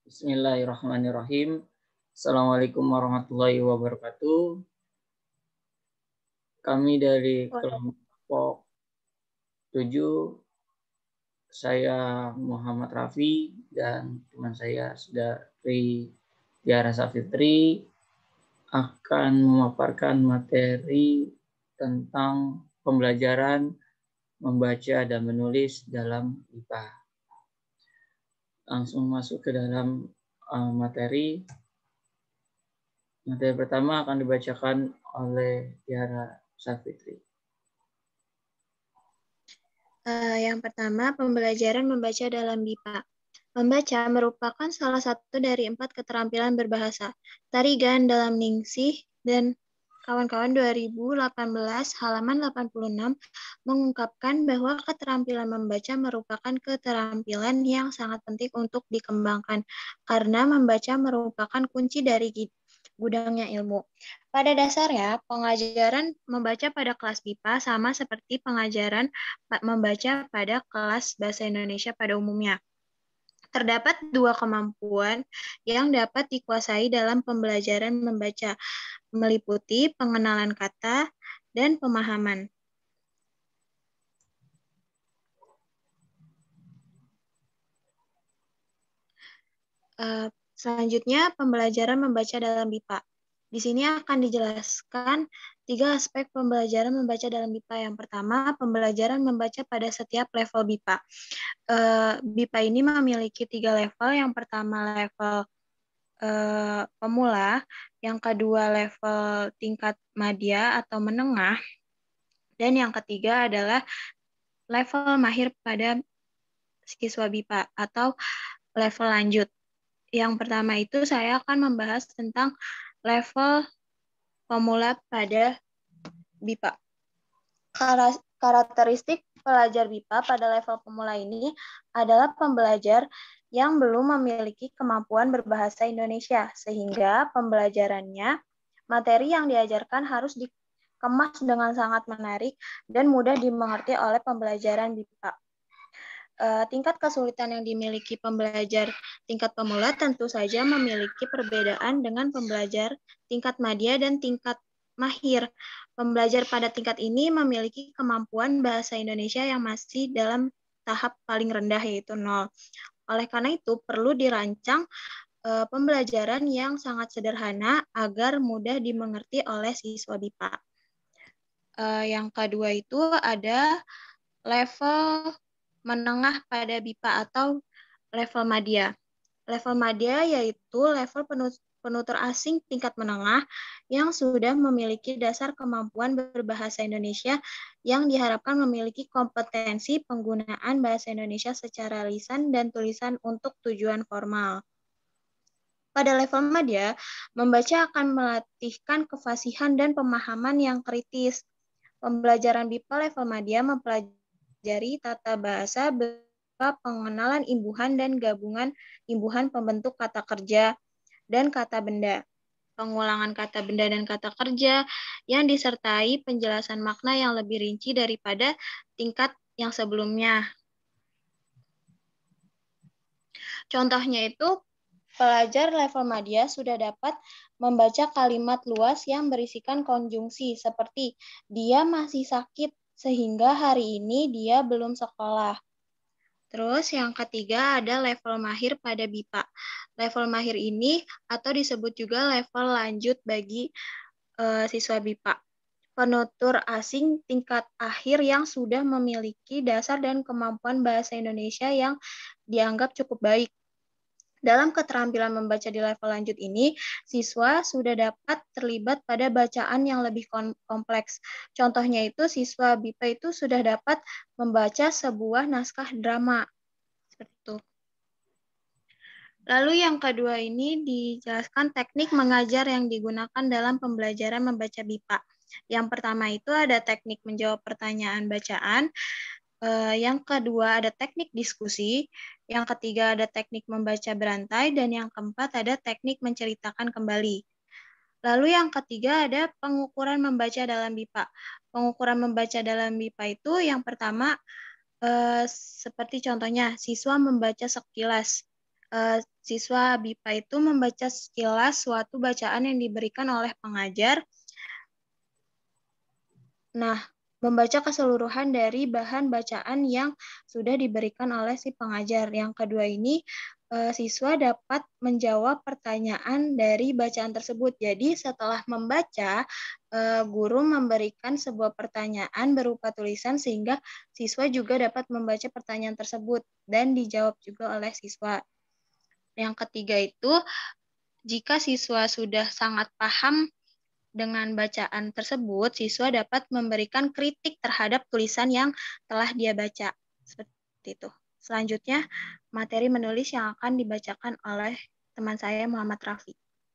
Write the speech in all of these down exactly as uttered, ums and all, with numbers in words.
Bismillahirrahmanirrahim. Assalamualaikum warahmatullahi wabarakatuh. Kami dari kelompok tujuh, saya Muhammad Rafi dan teman saya Saudari Tiara Safitri akan memaparkan materi tentang pembelajaran membaca dan menulis dalam I P A. Langsung masuk ke dalam uh, materi. Materi pertama akan dibacakan oleh Tiara Safitri. Uh, yang pertama, pembelajaran membaca dalam B I P A. Membaca merupakan salah satu dari empat keterampilan berbahasa. Tarigan dalam Ningsih dan kawan-kawan dua ribu delapan belas halaman delapan puluh enam mengungkapkan bahwa keterampilan membaca merupakan keterampilan yang sangat penting untuk dikembangkan karena membaca merupakan kunci dari gudangnya ilmu. Pada dasarnya, pengajaran membaca pada kelas B I P A sama seperti pengajaran membaca pada kelas bahasa Indonesia pada umumnya. Terdapat dua kemampuan yang dapat dikuasai dalam pembelajaran membaca, meliputi pengenalan kata dan pemahaman. Uh, selanjutnya, pembelajaran membaca dalam B I P A. Di sini akan dijelaskan tiga aspek pembelajaran membaca dalam B I P A. Yang pertama, pembelajaran membaca pada setiap level B I P A. Uh, B I P A ini memiliki tiga level. Yang pertama level uh, pemula, yang kedua level tingkat madya atau menengah, dan yang ketiga adalah level mahir pada siswa B I P A atau level lanjut. Yang pertama itu saya akan membahas tentang level pemula pada B I P A. Karakteristik pelajar B I P A pada level pemula ini adalah pembelajar yang belum memiliki kemampuan berbahasa Indonesia, sehingga pembelajarannya, materi yang diajarkan harus dikemas dengan sangat menarik dan mudah dimengerti oleh pembelajaran B I P A. Uh, tingkat kesulitan yang dimiliki pembelajar tingkat pemula tentu saja memiliki perbedaan dengan pembelajar tingkat madya dan tingkat mahir. Pembelajar pada tingkat ini memiliki kemampuan bahasa Indonesia yang masih dalam tahap paling rendah, yaitu nol. Oleh karena itu, perlu dirancang uh, pembelajaran yang sangat sederhana agar mudah dimengerti oleh siswa B I P A. Uh, yang kedua itu ada level menengah pada B I P A atau level madya. Level madya yaitu level penutur asing tingkat menengah yang sudah memiliki dasar kemampuan berbahasa Indonesia yang diharapkan memiliki kompetensi penggunaan bahasa Indonesia secara lisan dan tulisan untuk tujuan formal. Pada level madya, membaca akan melatihkan kefasihan dan pemahaman yang kritis. Pembelajaran B I P A level madya mempelajari dari tata bahasa berupa pengenalan imbuhan dan gabungan imbuhan pembentuk kata kerja dan kata benda, pengulangan kata benda dan kata kerja yang disertai penjelasan makna yang lebih rinci daripada tingkat yang sebelumnya. Contohnya itu, pelajar level madya sudah dapat membaca kalimat luas yang berisikan konjungsi seperti dia masih sakit, sehingga hari ini dia belum sekolah. Terus yang ketiga ada level mahir pada B I P A. Level mahir ini atau disebut juga level lanjut bagi uh, siswa B I P A. Penutur asing tingkat akhir yang sudah memiliki dasar dan kemampuan bahasa Indonesia yang dianggap cukup baik. Dalam keterampilan membaca di level lanjut ini, siswa sudah dapat terlibat pada bacaan yang lebih kompleks. Contohnya itu, siswa B I P A itu sudah dapat membaca sebuah naskah drama. Seperti itu. Lalu yang kedua ini dijelaskan teknik mengajar yang digunakan dalam pembelajaran membaca B I P A. Yang pertama itu ada teknik menjawab pertanyaan bacaan. Uh, yang kedua ada teknik diskusi, yang ketiga ada teknik membaca berantai, dan yang keempat ada teknik menceritakan kembali. Lalu yang ketiga ada pengukuran membaca dalam B I P A. Pengukuran membaca dalam B I P A itu yang pertama uh, seperti contohnya siswa membaca sekilas. uh, siswa B I P A itu membaca sekilas suatu bacaan yang diberikan oleh pengajar. Nah, membaca keseluruhan dari bahan bacaan yang sudah diberikan oleh si pengajar. Yang kedua ini, eh, siswa dapat menjawab pertanyaan dari bacaan tersebut. Jadi setelah membaca, eh, guru memberikan sebuah pertanyaan berupa tulisan sehingga siswa juga dapat membaca pertanyaan tersebut dan dijawab juga oleh siswa. Yang ketiga itu, jika siswa sudah sangat paham dengan bacaan tersebut, siswa dapat memberikan kritik terhadap tulisan yang telah dia baca. Seperti itu. Selanjutnya, materi menulis yang akan dibacakan oleh teman saya, Muhammad Rafi.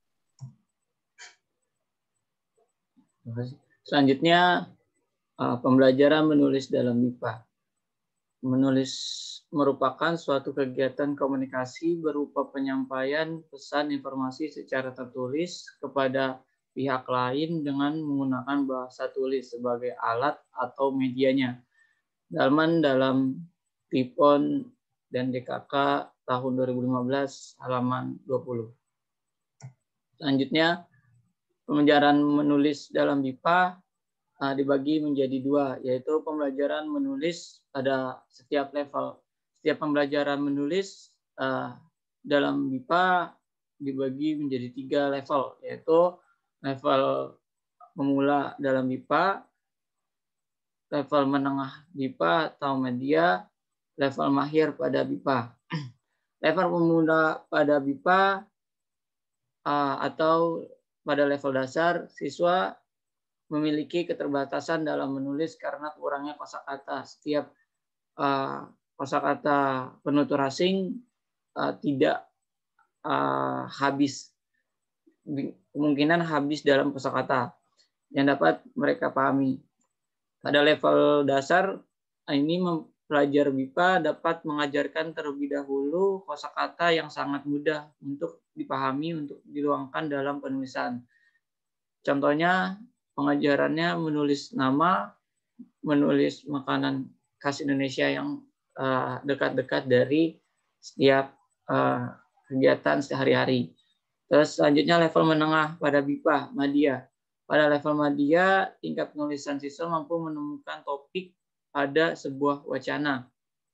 Selanjutnya, pembelajaran menulis dalam B I P A. Menulis merupakan suatu kegiatan komunikasi berupa penyampaian pesan informasi secara tertulis kepada pihak lain dengan menggunakan bahasa tulis sebagai alat atau medianya. Dalaman dalam Tipon dan D K K tahun dua ribu lima belas halaman dua puluh. Selanjutnya, pembelajaran menulis dalam B I P A uh, dibagi menjadi dua, yaitu pembelajaran menulis pada setiap level. Setiap pembelajaran menulis uh, dalam B I P A dibagi menjadi tiga level, yaitu level pemula dalam B I P A, level menengah B I P A atau media, level mahir pada B I P A. Level pemula pada B I P A uh, atau pada level dasar, siswa memiliki keterbatasan dalam menulis karena kurangnya kosakata. Setiap uh, kosakata penutur asing uh, tidak uh, habis, kemungkinan habis dalam kosakata yang dapat mereka pahami. Pada level dasar ini pelajar B I P A dapat mengajarkan terlebih dahulu kosakata yang sangat mudah untuk dipahami untuk diruangkan dalam penulisan. Contohnya pengajarannya menulis nama, menulis makanan khas Indonesia yang dekat-dekat uh, dari setiap uh, kegiatan sehari-hari. Terus selanjutnya level menengah pada B I P A, Madya. Pada level Madya, tingkat penulisan siswa mampu menemukan topik pada sebuah wacana.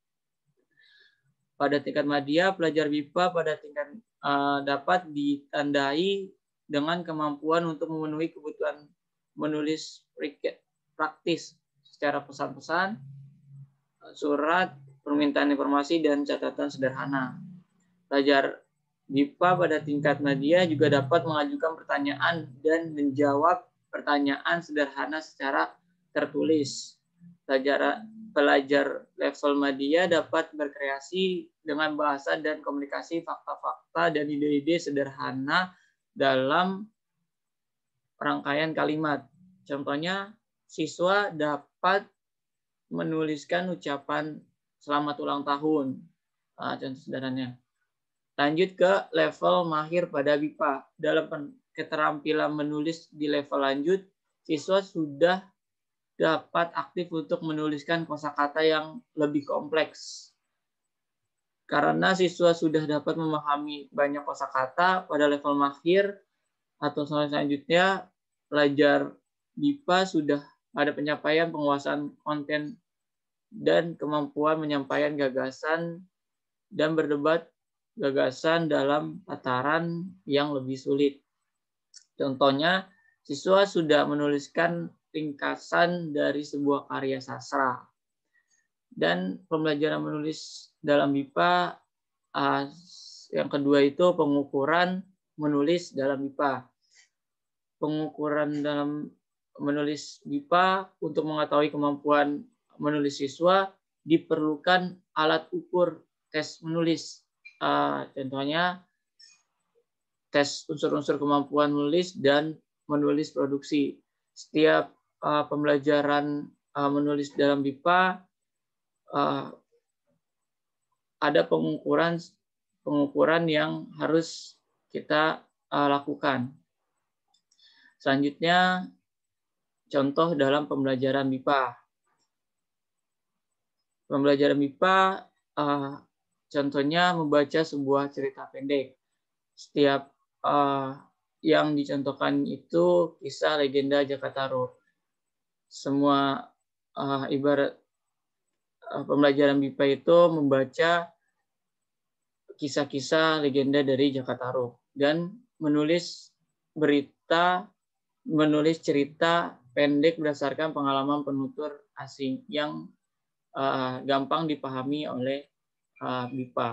Pada tingkat Madya, pelajar B I P A pada tingkat uh, dapat ditandai dengan kemampuan untuk memenuhi kebutuhan menulis praktis secara pesan-pesan, surat, permintaan informasi, dan catatan sederhana. Pelajar B I P A pada tingkat media juga dapat mengajukan pertanyaan dan menjawab pertanyaan sederhana secara tertulis. Pelajar, pelajar level media dapat berkreasi dengan bahasa dan komunikasi fakta-fakta dan ide-ide sederhana dalam rangkaian kalimat. Contohnya, siswa dapat menuliskan ucapan selamat ulang tahun. Nah, contoh sederhananya. Lanjut ke level mahir pada B I P A. Dalam keterampilan menulis di level lanjut, siswa sudah dapat aktif untuk menuliskan kosakata yang lebih kompleks. Karena siswa sudah dapat memahami banyak kosakata pada level mahir atau selanjutnya, pelajar B I P A sudah ada penyampaian penguasaan konten dan kemampuan menyampaikan gagasan dan berdebat gagasan dalam tataran yang lebih sulit. Contohnya, siswa sudah menuliskan ringkasan dari sebuah karya sastra. Dan pembelajaran menulis dalam B I P A uh, yang kedua itu pengukuran menulis dalam B I P A. Pengukuran dalam menulis B I P A untuk mengetahui kemampuan menulis siswa diperlukan alat ukur tes menulis. Uh, contohnya tes unsur-unsur kemampuan menulis dan menulis produksi. Setiap uh, pembelajaran uh, menulis dalam B I P A uh, ada pengukuran pengukuran yang harus kita uh, lakukan. Selanjutnya, contoh dalam pembelajaran B I P A. Pembelajaran B I P A uh, contohnya membaca sebuah cerita pendek. Setiap uh, yang dicontohkan itu kisah legenda Jakataru. Semua uh, ibarat uh, pembelajaran B I P A itu membaca kisah-kisah legenda dari Jakataru dan menulis berita, menulis cerita pendek berdasarkan pengalaman penutur asing yang uh, gampang dipahami oleh uh, B I P A.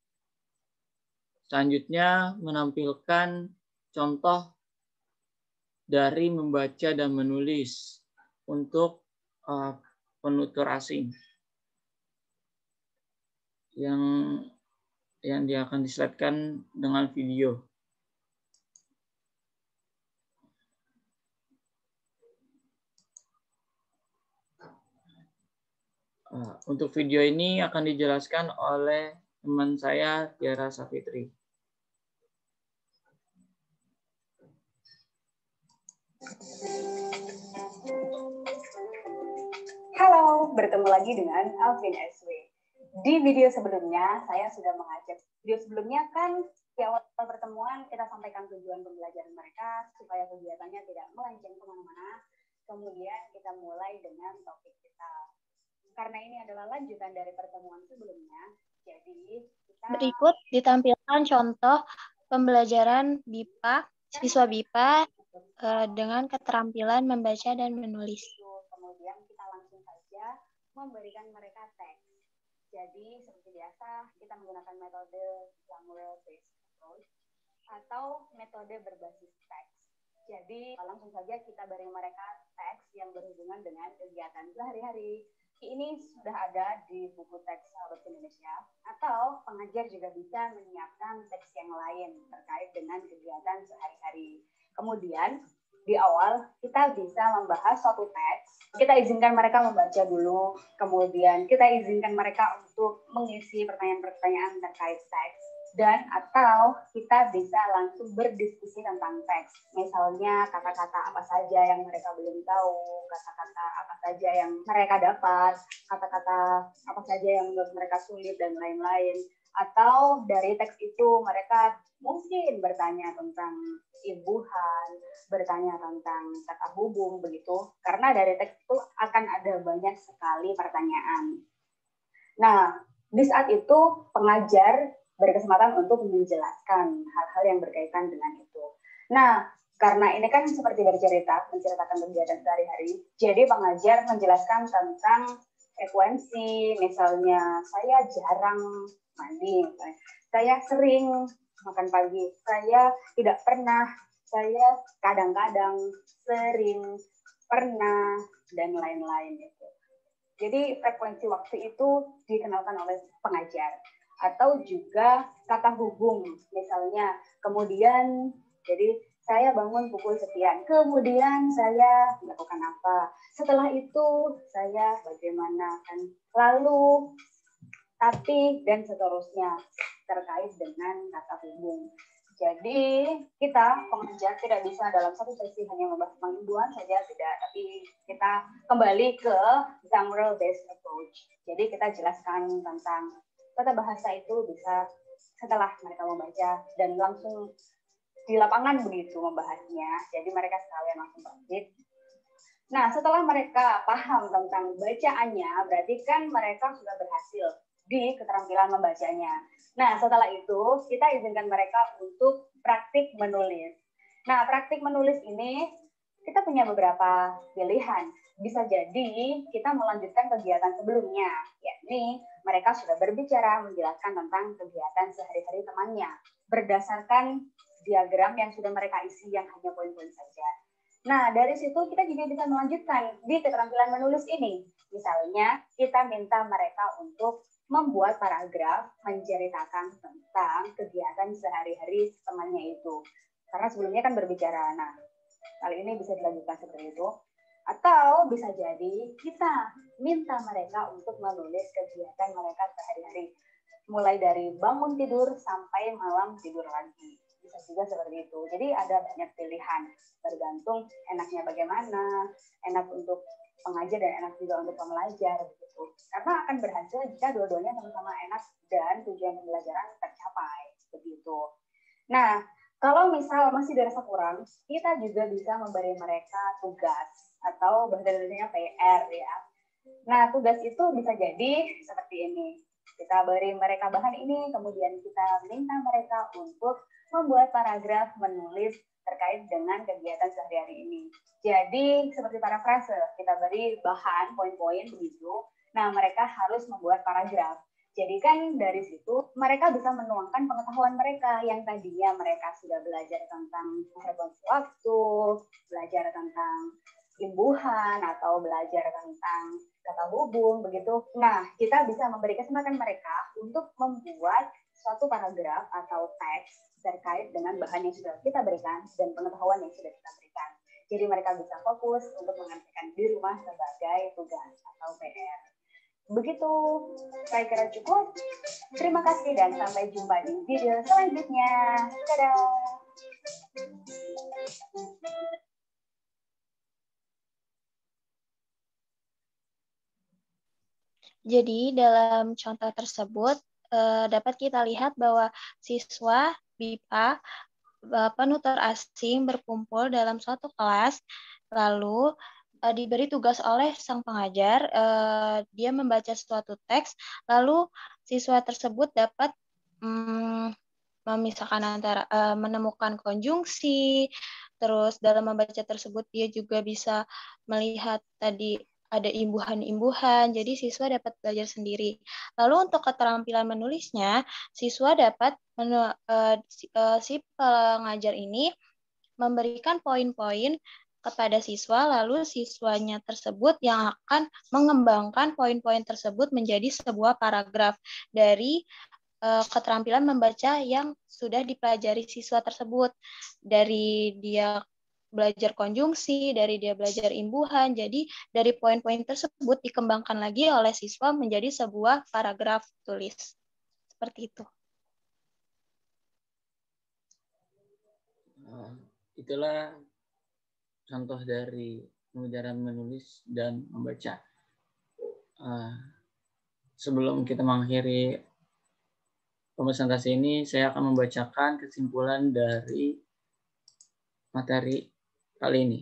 Selanjutnya menampilkan contoh dari membaca dan menulis untuk uh, penutur asing yang yang dia akan dislide-kan dengan video. Uh, untuk video ini akan dijelaskan oleh teman saya Tiara Safitri. Halo, bertemu lagi dengan Alvin S W. Di video sebelumnya, saya sudah mengajak. Video sebelumnya kan di awal pertemuan kita sampaikan tujuan pembelajaran mereka supaya kegiatannya tidak melenceng kemana-mana. Kemudian kita mulai dengan topik kita. Karena ini adalah lanjutan dari pertemuan sebelumnya, jadi kita... Berikut ditampilkan contoh pembelajaran B I P A, siswa B I P A uh, dengan keterampilan membaca dan menulis. Kemudian kita langsung saja memberikan mereka teks. Jadi seperti biasa kita menggunakan metode Samuel based approach atau metode berbasis teks. Jadi langsung saja kita beri mereka teks yang berhubungan dengan kegiatan sehari-hari. Ini sudah ada di buku teks Sahabat Indonesia, atau pengajar juga bisa menyiapkan teks yang lain terkait dengan kegiatan sehari-hari. Kemudian di awal kita bisa membahas suatu teks, kita izinkan mereka membaca dulu, kemudian kita izinkan mereka untuk mengisi pertanyaan-pertanyaan terkait teks, dan atau kita bisa langsung berdiskusi tentang teks. Misalnya kata-kata apa saja yang mereka belum tahu, kata-kata apa saja yang mereka dapat, kata-kata apa saja yang menurut mereka sulit, dan lain-lain. Atau dari teks itu mereka mungkin bertanya tentang imbuhan, bertanya tentang kata hubung, begitu. Karena dari teks itu akan ada banyak sekali pertanyaan. Nah, di saat itu pengajar berkesempatan untuk menjelaskan hal-hal yang berkaitan dengan itu. Nah, karena ini kan seperti bercerita, menceritakan kegiatan sehari-hari, jadi pengajar menjelaskan tentang frekuensi, misalnya saya jarang mandi, saya sering makan pagi, saya tidak pernah, saya kadang-kadang, sering, pernah, dan lain-lain gitu. Jadi frekuensi waktu itu dikenalkan oleh pengajar. Atau juga kata hubung, misalnya kemudian, jadi saya bangun pukul sekian, kemudian saya melakukan apa, setelah itu saya bagaimana, kan, lalu, tapi, dan seterusnya terkait dengan kata hubung. Jadi kita pengajar tidak bisa dalam satu sesi hanya membahas penghibuan saja, tidak, tapi kita kembali ke Samuel based approach. Jadi kita jelaskan tentang tata bahasa itu bisa setelah mereka membaca dan langsung di lapangan begitu membahasnya. Jadi mereka sekalian langsung praktik. Nah, setelah mereka paham tentang bacaannya, berarti kan mereka sudah berhasil di keterampilan membacanya. Nah, setelah itu kita izinkan mereka untuk praktik menulis. Nah, praktik menulis ini kita punya beberapa pilihan. Bisa jadi kita melanjutkan kegiatan sebelumnya, yakni mereka sudah berbicara menjelaskan tentang kegiatan sehari-hari temannya berdasarkan diagram yang sudah mereka isi yang hanya poin-poin saja. Nah, dari situ kita juga bisa melanjutkan di keterampilan menulis ini. Misalnya, kita minta mereka untuk membuat paragraf menceritakan tentang kegiatan sehari-hari temannya itu. Karena sebelumnya kan berbicara. Nah, kali ini bisa dilanjutkan seperti itu. Atau bisa jadi kita minta mereka untuk menulis kegiatan mereka sehari-hari. Mulai dari bangun tidur sampai malam tidur lagi. Bisa juga seperti itu. Jadi ada banyak pilihan. Tergantung enaknya bagaimana, enak untuk pengajar dan enak juga untuk pembelajar gitu. Karena akan berhasil jika dua-duanya sama-sama enak dan tujuan pembelajaran tercapai begitu. Nah, kalau misal masih dirasa kurang, kita juga bisa memberi mereka tugas atau bahasa Indonesia P R ya. Nah, tugas itu bisa jadi seperti ini. Kita beri mereka bahan ini, kemudian kita minta mereka untuk membuat paragraf menulis terkait dengan kegiatan sehari-hari ini. Jadi, seperti parafrase, kita beri bahan, poin-poin begitu. Nah, mereka harus membuat paragraf. Jadi kan dari situ mereka bisa menuangkan pengetahuan mereka yang tadinya mereka sudah belajar tentang frekuensi waktu, belajar tentang imbuhan, atau belajar tentang kata hubung, begitu. Nah, kita bisa memberi kesempatan mereka untuk membuat suatu paragraf atau teks terkait dengan bahan yang sudah kita berikan dan pengetahuan yang sudah kita berikan. Jadi mereka bisa fokus untuk mengerjakan di rumah sebagai tugas atau P R. Begitu, saya kira cukup. Terima kasih dan sampai jumpa di video selanjutnya. Dadah! Jadi dalam contoh tersebut eh, dapat kita lihat bahwa siswa B I P A penutur asing berkumpul dalam suatu kelas, lalu eh, diberi tugas oleh sang pengajar, eh, dia membaca suatu teks, lalu siswa tersebut dapat mm, memisahkan antara eh, menemukan konjungsi, terus dalam membaca tersebut dia juga bisa melihat tadi ada imbuhan-imbuhan, jadi siswa dapat belajar sendiri. Lalu untuk keterampilan menulisnya, siswa dapat menu, uh, si, uh, si pengajar ini memberikan poin-poin kepada siswa, lalu siswanya tersebut yang akan mengembangkan poin-poin tersebut menjadi sebuah paragraf dari uh, keterampilan membaca yang sudah dipelajari siswa tersebut. Dari dia belajar konjungsi, dari dia belajar imbuhan. Jadi dari poin-poin tersebut dikembangkan lagi oleh siswa menjadi sebuah paragraf tulis. Seperti itu. Uh, itulah contoh dari pembelajaran menulis dan membaca. Uh, sebelum kita mengakhiri presentasi ini, saya akan membacakan kesimpulan dari materi kali ini.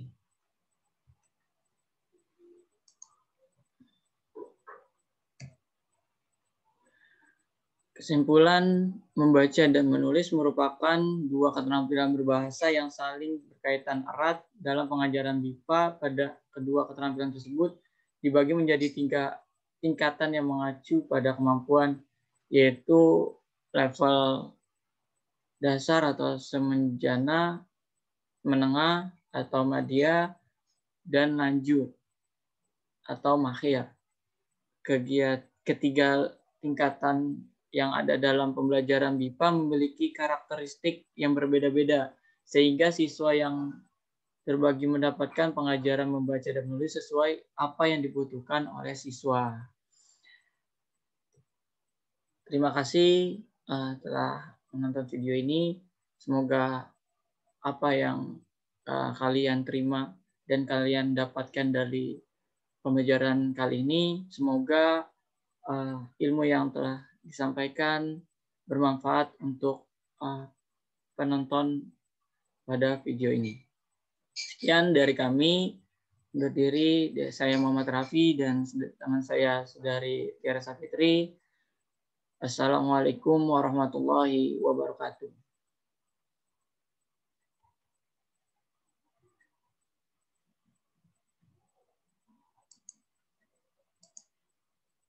Kesimpulan, membaca dan menulis merupakan dua keterampilan berbahasa yang saling berkaitan erat dalam pengajaran B I P A. Pada kedua keterampilan tersebut dibagi menjadi tiga tingkatan yang mengacu pada kemampuan, yaitu level dasar atau semenjana, menengah atau madya, dan lanjut atau makhir. Kegiatan ketiga tingkatan yang ada dalam pembelajaran B I P A memiliki karakteristik yang berbeda-beda, sehingga siswa yang terbagi mendapatkan pengajaran membaca dan menulis sesuai apa yang dibutuhkan oleh siswa. Terima kasih uh, telah menonton video ini. Semoga apa yang uh, kalian terima dan kalian dapatkan dari pembelajaran kali ini, semoga uh, ilmu yang telah disampaikan bermanfaat untuk uh, penonton pada video ini. Sekian dari kami, undur diri, saya Muhammad Raffi dan teman saya Saudari Tiara Safitri. Assalamualaikum warahmatullahi wabarakatuh.